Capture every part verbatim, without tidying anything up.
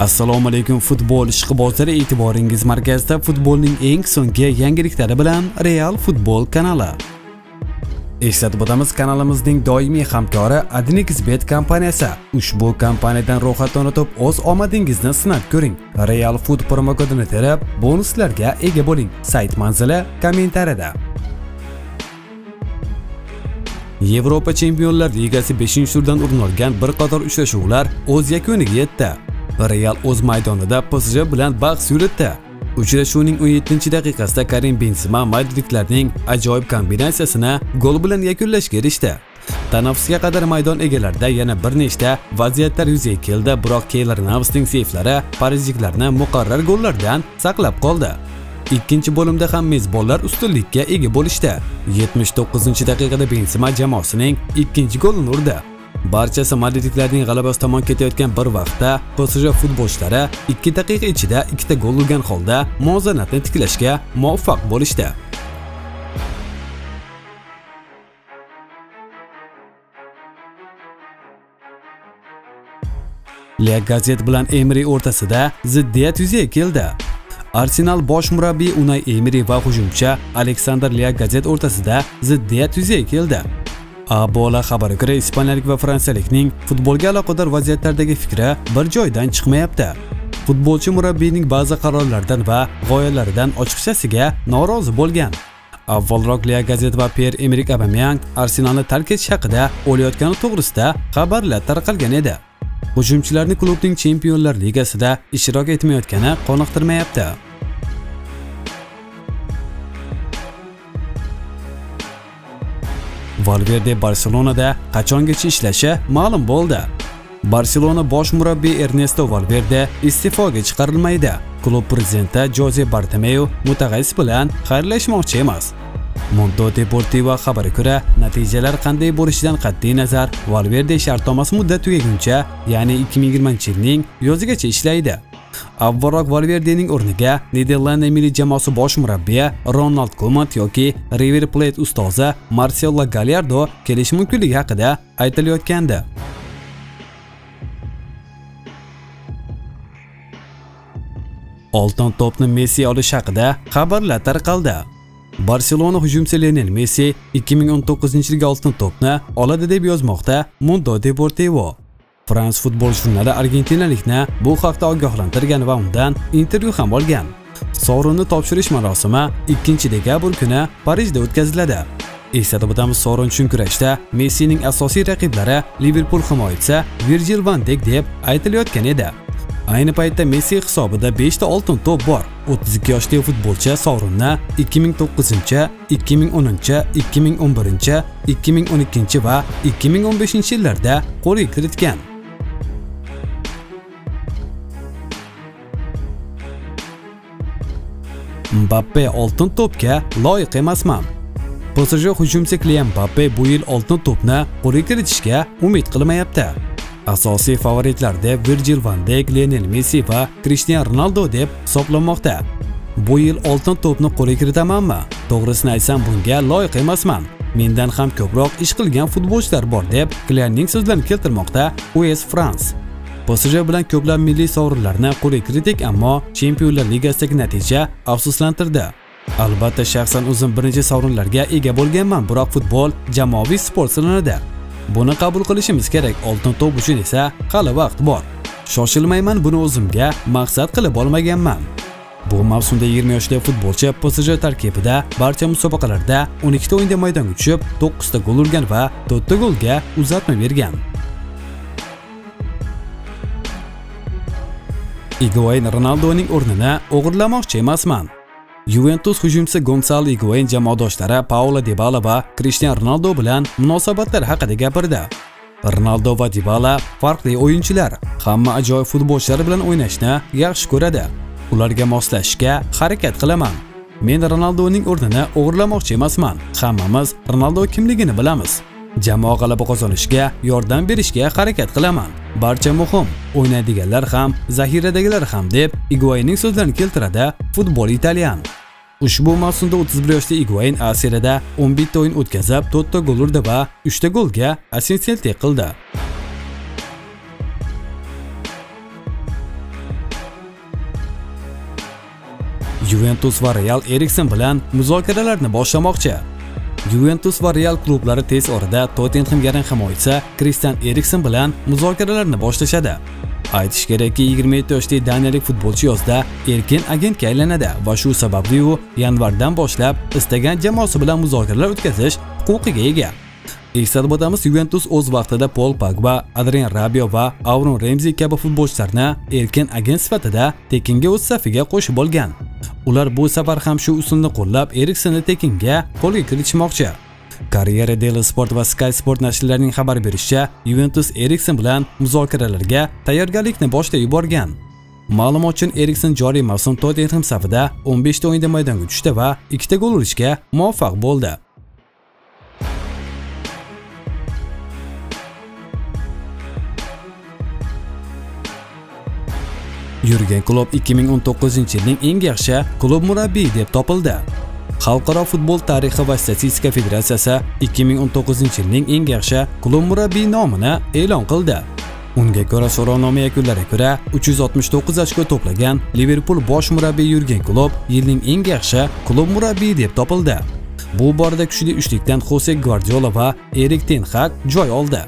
Assalomu alaykum futbol ishqibozlari, e'tiboringiz markazida futbolning eng so'nggi yangiliklari bilan Real Futbol kanali. Eslatib o'tamiz, kanalimizning doimiy hamkori Adinexbet kompaniyasi. Ushbu kompaniyadan ro'yxatlanib o'z omadingizni sinab ko'ring. Real Food promo kodini terib, bonuslarga ega bo'ling. Sayt manzili kommentariyada. Yevropa Chempionlar Ligasi beshinchi turdan o'rin olgan bir qator uchrashuvlar o'z yakuniga yetdi. Real o'z maydonida P S J bilan bahs yuritdi. Uchrashuvning o'n yettinchi daqiqasida Karim Benzema madridliklarning ajoyib kombinatsiyasini gol bilan yakunlashga erishdi. Tanaffusga qadar maydon egalarida yana bir nechta vaziyatlar yuzaga keldi, biroq Keylor Navasning seyflari parijliklarni muqarrar gollardan saqlab qoldi. Ikkinchi bo'limda ham mezbonlar ustunlikka ega bo'lishdi. yetmish to'qqizinchi daqiqada Benzema jamoasining ikkinchi golini urdi. Barchasi madridliklarning g'alabasi tomon ketayotgan bir vaqtda P S J futbolchilari ikki daqiqa ichida ikkita gol urgan holda muvozanatni tiklashga muvaffaq bo'lishdi. La Gazette bilan Emery o'rtasida ziddiyat yuzaga keldi. Arsenal bosh murabbiyi Unai Emery va hujumchi Alexander La Gazette o'rtasida ziddiyat yuzaga keldi. Abola xabari ko'ra, ispaniyalik va fransiyalikning futbolga aloqador vaziyatlardagi fikri bir joydan chiqmayapti. Futbolchi murabbiyning ba'zi qarorlaridan va g'oyalaridan ochiqchasiga norozi bo'lgan. Avvalroq La Gazette va Pierre-Emerick Aubameyang Arsenalni tark etish haqida o'ylayotgani to'g'risida xabarlar tarqalgan edi. Hujumchilarni klubning Chempionlar Ligasida ishtirok etmayotgani qoniqtirmayapti. Valverde Barselonada qachongacha ishlashi ma'lum bo'ldi. Barselona bosh murabbiyi Ernesto Valverde iste'foga chiqarilmaydi. Klub prezidenti Jose Bartomeu mutaxassis bilan xayrlashmoqchi emas. Mundo Deportivo xabari ko'ra, natijalar qanday bo'lishidan qat'iy nazar Valverde shartnomasi muddati tugaguncha, ya'ni ikki ming yigirmanchi yilning yozigacha ishlaydi. Avvalroq Valverdening o'rniga Niderlandiya milliy jamoasi bosh murabbiyi Ronald Koeman yoki River Plate ustozi Marcelo Gallardo kelishi mumkinligi haqida aytilayotgandi. Oltin to'pni Messi olish haqida xabarlar tarqaldi. Barselona hujumchisi Lionel Messi ikki ming o'n to'qqizinchi yilga oltin to'pni oladi deb yozmoqda Mundo Deportivo. Frans futbol jurnali argentinalikni bu haqda ogohlantirgan va undan intervyu ham olgan. Sovrinni topshirish marosimi ikkinchi dekabr kuni Parijda o'tkaziladi. Eslatib o'tamiz, sovrin uchun kurashda Messining asosiy raqiblari Liverpool himoyachisi Virgil van Dijk deb aytilayotgan edi. Ayni paytda Messi hisobida besh ta oltin to'p bor. o'ttiz ikki yoshli futbolchi sovrinni ikki ming to'qqizinchi, ikki ming o'ninchi, ikki ming o'n birinchi, ikki ming o'n ikkinchi va ikki ming o'n beshinchi yillarda qo'lga kiritgan. Mbappe oltin to'pga loyiq emasman. P S J hujumchisi Kylian Mbappe bu yil oltin to'pni qo'lga kiritishga umid qilmayapti. Asosiy favoritlar deb Virgil van Dijk, Lionel Messi va Cristiano Ronaldo deb hisoblanmoqda. Bu yil oltin to'pni qo'lga kiritamanmi? To'g'risini aytsam, bunga loyiq emasman. Mendan ham ko'proq ish qilgan futbolchilar bor deb Kylianning so'zlarini keltirmoqda U S France. P S J bilan ko'plab milliy sovrinlarni qo'lga kiritdik, ammo Chempionlar Ligasidagi natija afsuslantirdi. Albatta, shaxsan o'zim birinchi sovrinlarga ega bo'lganman, biroq futbol jamoaviy sport sanaladi. Buni qabul qilishimiz kerak. Oltin to'p uchun esa hali vaqt bor. Shoshilmayman, buni o'zimga maqsad qilib olmaganman. Bu mavsumda yigirma yoshli futbolchi P S J tarkibida barcha musobaqalarda o'n ikkita o'yinda maydonga tushib, to'qqiz ta gol urgan va to'rt ta golga uzatma bergan. Higuain Ronaldoning o'rnini o'g'irlamoqchi emasman. Juventus hujumchisi Gonzalo Higuain jamoadoshlari Paulo Dybala va Cristiano Ronaldo bilan munosabatlar haqida gapirdi. Ronaldo va Dybala farqli o'yinchilar, hamma ajoyib futbolchilar bilan o'ynashni yaxshi ko'radi. Ularga moslashishga harakat qilaman. Men Ronaldoning o'rnini o'g'irlamoqchi emasman. Hammamiz Ronaldo kimligini bilamiz. Jamoa g'alaba qozonishiga yordam berishga harakat qilaman. Barcha muhim, o'ynaydiganlar ham, zaxiradagilar ham deb Higuainning so'zlarini keltiradi Futbol Italyan. Ushbu mavsumda o'ttiz bir yoshli Higuain A Seriyada o'n bitta o'yin o'tkazib, to'rt ta gol urdi va uch ta golga assistentlik qildi. Juventus va Real Eriksen bilan muzokaralarni boshlamoqchi. Juventus va Real klublari tez orada Tottenham yarim himoyachisi Christian Eriksen bilan muzokaralarni boshlashadi. Aytish kerakki, yigirma yetti yoshli daniyalik futbolchi yozda erkin agentga aylanadi va shu sababli u yanvardan boshlab istagan jamoasi bilan muzokaralar o'tkazish huquqiga ega. Eslatib o'tamiz, Juventus o'z vaqtida Paul Pogba, Adrien Rabiot va Aaron Ramsey kabi futbolchilarni erkin agent sifatida tekinga o'z safiga qo'shib olgan. Ular bu safar ham shu usulni qo'llab Eriksenni tekinga qo'lga kiritishmoqchi. Karriera Daily Sport va Sky Sport nashrlarining xabar berishicha, Juventus Eriksen bilan muzokaralarga tayyorgarlikni boshlab yuborgan. Ma'lumot uchun, Eriksen joriy mavsum Tottenham safida o'n besh ta o'yinda maydonga tushdi va ikkita gol urishga muvaffaq bo'ldi. Yurgen Klopp ikki ming o'n to'qqizinchi yilning eng yaxshi klub murabbiyi deb topildi. Xalqaro futbol tarixi va statistika federatsiyasi ikki ming o'n to'qqizinchi yilning eng yaxshi klub murabbiyi nomini e'lon qildi. Unga ko'ra, so'rovnoma yakunlariga ko'ra uch yuz oltmish to'qqiz ochko to'plagan Liverpool bosh murabbiyi Yurgen Klopp yilning eng yaxshi klub murabbiyi deb topildi. Bu borada kuchli uchlikdan Jose Guardiola va Erik ten Hag joy oldi.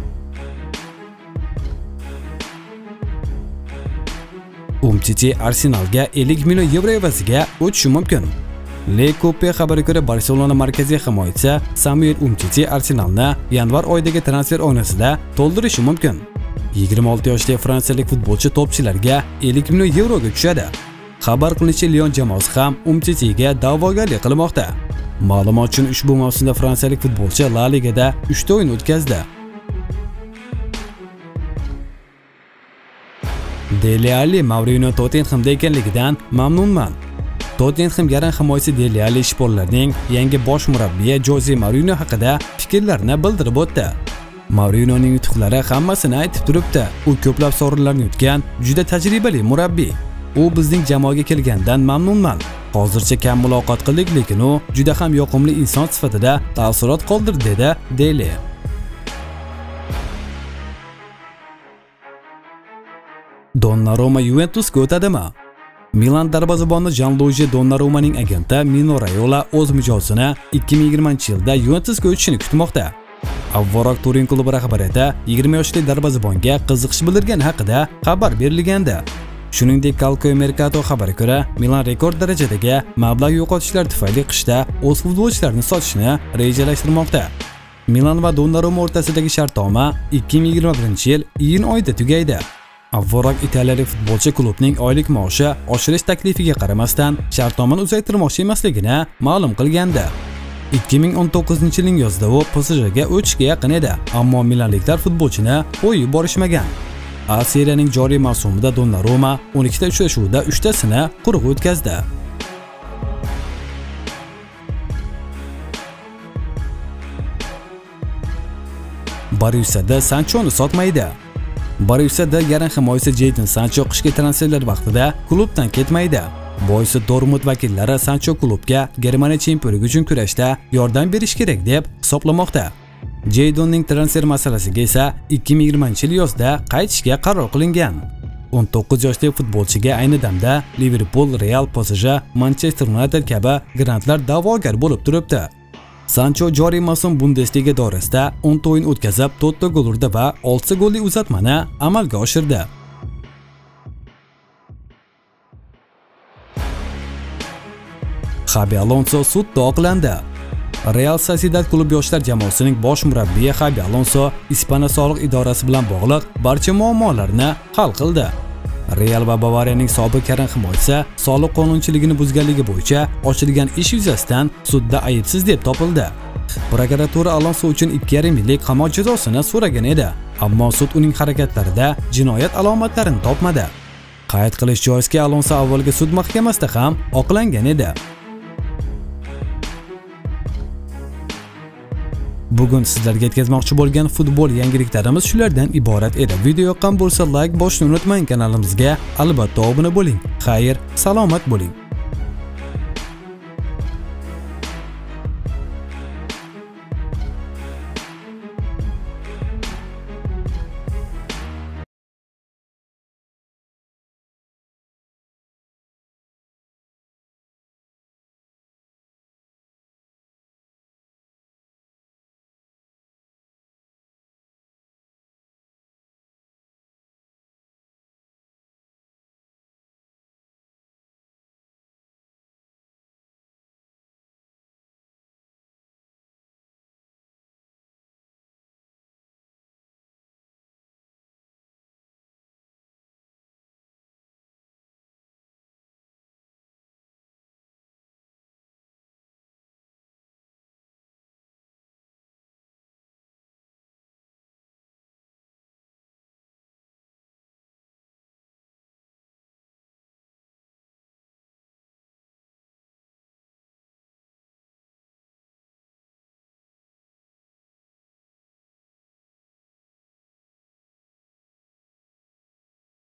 Umtiti Arsenalga ellik million yevro evaziga o'tishi mumkin. Le Coupe xabariga ko'ra, Barselona markaziy himoyachisi Samuel Umtiti Arsenalni yanvar oyidagi transfer oynasida to'ldirishi mumkin. yigirma olti yoshli fransiyalik futbolchi topchilarga ellik million yevroga tushadi. Xabar qilinishicha, Lyon jamoasi ham Umtitiga da'vogarlik qilmoqda. Ma'lumot uchun, ushbu mavsumda fransiyalik futbolchi La Ligada uch ta o'yin o'tkazdi. Dele Alli Mourinho Tottenhamda ekanligidan mamnunman. Tottenham yarim himoyachisi Dele Alli shporlarning yangi bosh murabbiyi Jose Mourinho haqida fikrlarini bildirib o'tdi. Mourinhoning yutuqlari hammasini aytib turibdi. U ko'plab sovrinlarni yutgan, juda tajribali murabbiy. U bizning jamoaga kelgandan mamnunman. Hozircha kam muloqot qildik, lekin u juda ham yoqimli inson sifatida taassurot qoldirdi, dedi Dele. Donnarumma Juventusga o'tadimi? Milan darvozaboni Gianluigi Donnarumaning agenti Mino Raiola o'z mijozini ikki ming yigirmanchi yilda Juventusga o'tishini kutmoqda. Avvalroq Turin klubi rahbariyati yigirma yoshli darvozabonga qiziqish bildirgani haqida xabar berilgandi. Shuningdek, Calcio Mercato xabariga ko'ra, Milan rekord darajadagi mablag' yo'qotishlar tufayli qishda o'z futbolchilarini sotishni rejalashtirmoqda. Milan va Donnarumma o'rtasidagi shartnoma ikki ming yigirma birinchi yil iyun oyida tugaydi. Avvalroq italiyalik futbolchi klubning oylik maoshi oshirish taklifiga qaramasdan shartnomani uzaytirmoqchi emasligini ma'lum qilgandi. ikki ming o'n to'qqizinchi yilning yozida u P S Jga o'tishga yaqin edi, ammo milanliklar futbolchini qo'yib yuborishmagan. A Seriyaning joriy mavsumida Donnarumma o'n ikkita uchrashuvda uch tasini quruq o'tkazdi. Borussiya Sanchoni sotmaydi. Borussiya yarim himoyachisi Jadon Sancho qishki transferlar vaqtida klubdan ketmaydi. Boisi Dortmund vakillari Sancho klubga Germaniya chempionligi uchun kurashda yordam berish kerak deb hisoblamoqda. Jadonning transfer masalasiga esa ikki ming yigirmanchi yil yozda qaytishga qaror qilingan. o'n to'qqiz yoshli futbolchiga ayni damda Liverpool, Real, P S J, Manchester United kabi grandlar da'vogar bo'lib turibdi. Sancho joriy mavsum Bundesliga doirasida o'n ta o'yin o'tkazib, to'rt ta gol urdi va olti ta golli uzatmani amalga oshirdi. Xabi Alonso sudda oqlandi. Real Sociedad klub yoshlar jamoasining bosh murabbiyi Xabi Alonso Ispaniya soliq idorasi bilan bog'liq barcha muammolarni hal qildi. Real va Bavariyaning sobiq yarim himoyachisi soliq qonunchiligini buzganligi bo'yicha ochilgan ish yuzasidan sudda aybsiz deb topildi. Prokuratura Alonso uchun ikki yarim yillik qamoq jazosini so'ragan edi, ammo sud uning harakatlarida jinoyat alomatlarini topmadi. Qayd qilish joizki, Alonso avvalgi sud mahkamasida ham oqlangan edi. Bugun sizlarga yetkazmoqchi bo'lgan futbol yangiliklarimiz shulardan iborat edi. Video yoqqan bo'lsa, like bosishni unutmang, kanalimizga albatta obuna bo'ling. Xayr, salomat bo'ling.